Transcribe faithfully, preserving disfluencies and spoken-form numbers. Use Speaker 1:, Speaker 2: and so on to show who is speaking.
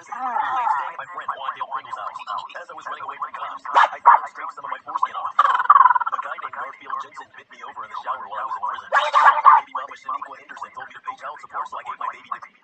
Speaker 1: Mississippi. I was staying at my friend Quandale house. As I was running away from cops, I thought I'd scrape some of my foreskin off. A guy named Garfield Jensen bit me over in the shower while I was in prison. Baby mama Shaniqua Henderson told me to pay child support, so I gave my baby to